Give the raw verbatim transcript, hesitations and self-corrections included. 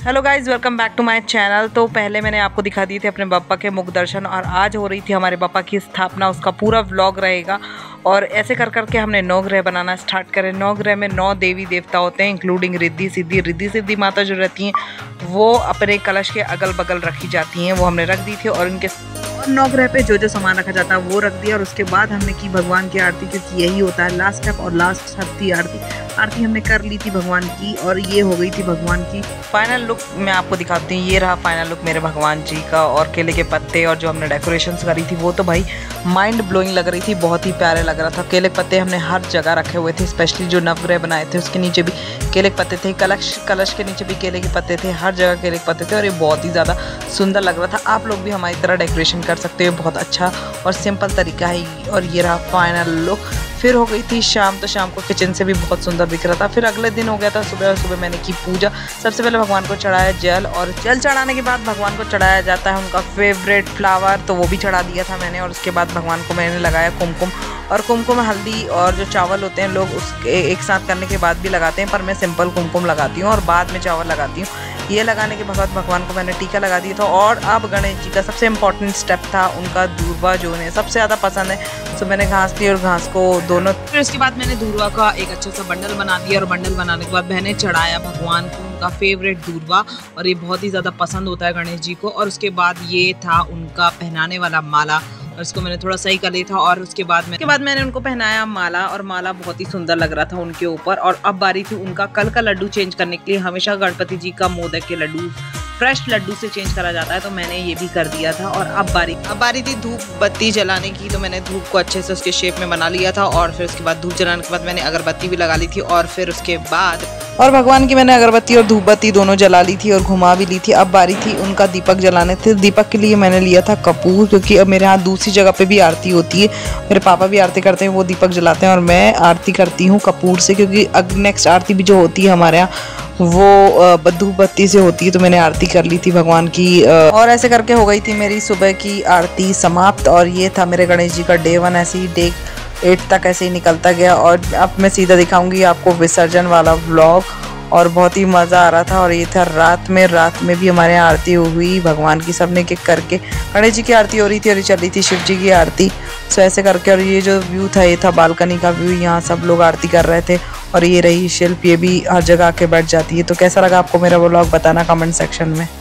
Hello guys, welcome back to my channel. तो पहले मैंने आपको दिखा दिए थे अपने बाप्पा के मुख दर्शन, और आज हो रही थी हमारे बाप्पा की स्थापना। उसका पूरा व्लॉग रहेगा और ऐसे कर करके हमने नौ ग्रह बनाना स्टार्ट करें। नौ ग्रह में नौ देवी देवता होते हैं, इंक्लूडिंग रिद्धि सिद्धि। रिद्धि सिद्धि माता जो रहती हैं वो अपने कलश के अगल बगल रखी जाती हैं, वो हमने रख दी थी। और इनके और नौ ग्रह पे जो जो सामान रखा जाता है वो रख दिया। और उसके बाद हमने की भगवान की आरती, क्योंकि यही होता है लास्ट स्टेप और लास्ट स्टेप थी आरती। आरती हमने कर ली थी भगवान की, और ये हो गई थी भगवान की फाइनल लुक। मैं आपको दिखाती हूँ, ये रहा फाइनल लुक मेरे भगवान जी का। और केले के पत्ते और जो हमने डेकोरेशन करी थी वो तो भाई माइंड ब्लोइंग लग रही थी, बहुत ही प्यारे लग रहा था। केले के पत्ते हमने हर जगह रखे हुए थे, स्पेशली जो नवग्रह बनाए थे उसके नीचे भी केले के पत्ते थे, कलश कलश के नीचे भी केले के पत्ते थे, हर जगह केले के पत्ते थे। और ये बहुत ही ज़्यादा सुंदर लग रहा था। आप लोग भी हमारी तरह डेकोरेशन कर सकते हो, बहुत अच्छा और सिंपल तरीका है। और ये रहा फाइनल लुक। फिर हो गई थी शाम, तो शाम को किचन से भी बहुत सुंदर दिख रहा था। फिर अगले दिन हो गया था सुबह, और सुबह मैंने की पूजा। सबसे पहले भगवान को चढ़ाया जल, और जल चढ़ाने के बाद भगवान को चढ़ाया जाता है उनका फेवरेट फ्लावर, तो वो भी चढ़ा दिया था मैंने। और उसके बाद भगवान को मैंने लगाया कुमकुम। और कुमकुम हल्दी और जो चावल होते हैं लोग उसके एक साथ करने के बाद भी लगाते हैं, पर मैं सिंपल कुमकुम लगाती हूँ और बाद में चावल लगाती हूँ। ये लगाने के बाद भगवान को मैंने टीका लगा दिया था। और अब गणेश जी का सबसे इम्पोर्टेंट स्टेप था उनका दूर्वा, जो उन्हें सबसे ज़्यादा पसंद है। तो मैंने घास ली और घास को दोनों, फिर उसके बाद मैंने दूर्वा का एक अच्छा सा बंडल बना दिया। और बंडल बनाने के बाद मैंने चढ़ाया भगवान को उनका फेवरेट दूर्वा, और ये बहुत ही ज़्यादा पसंद होता है गणेश जी को। और उसके बाद ये था उनका पहनाने वाला माला, और इसको मैंने थोड़ा सही कर लिया था। और उसके बाद में उसके बाद मैंने उनको पहनाया माला, और माला बहुत ही सुंदर लग रहा था उनके ऊपर। और अब बारी थी उनका कल का लड्डू चेंज करने के लिए। हमेशा गणपति जी का मोदक के लड्डू फ्रेश लड्डू से चेंज करा जाता है, तो मैंने ये भी कर दिया था। और अब बारी अब बारी थी धूप बत्ती जलाने की, तो मैंने धूप को अच्छे से उसके शेप में बना लिया था। और फिर उसके बाद धूप जलाने के बाद मैंने अगरबत्ती भी लगा ली थी। और फिर उसके बाद और भगवान की मैंने अगरबत्ती और धूप बत्ती दोनों जला ली थी और घुमा भी ली थी। अब बारी थी उनका दीपक जलाने थे। दीपक के लिए मैंने लिया था कपूर, क्योंकि अब मेरे यहाँ दूसरी जगह पे भी आरती होती है। मेरे पापा भी आरती करते हैं, वो दीपक जलाते हैं, और मैं आरती करती हूँ कपूर से, क्योंकि अब नेक्स्ट आरती भी जो होती है हमारे यहाँ वो धूप बत्ती से होती है। तो मैंने आरती कर ली थी भगवान की, और ऐसे करके हो गई थी मेरी सुबह की आरती समाप्त। और ये था मेरे गणेश जी का डे वन। ऐसे ही डे एट तक ऐसे ही निकलता गया। और अब मैं सीधा दिखाऊंगी आपको विसर्जन वाला व्लॉग, और बहुत ही मज़ा आ रहा था। और ये था रात में रात में भी हमारे यहाँ आरती हुई भगवान की, सबने के करके गणेश जी की आरती हो रही थी और ये चल रही थी शिव जी की आरती। सो ऐसे करके, और ये जो व्यू था ये था बालकनी का व्यू, यहाँ सब लोग आरती कर रहे थे। और ये रही शिल्प, ये भी हर जगह आके बैठ जाती है। तो कैसा लगा आपको मेरा व्लॉग, बताना कमेंट सेक्शन में।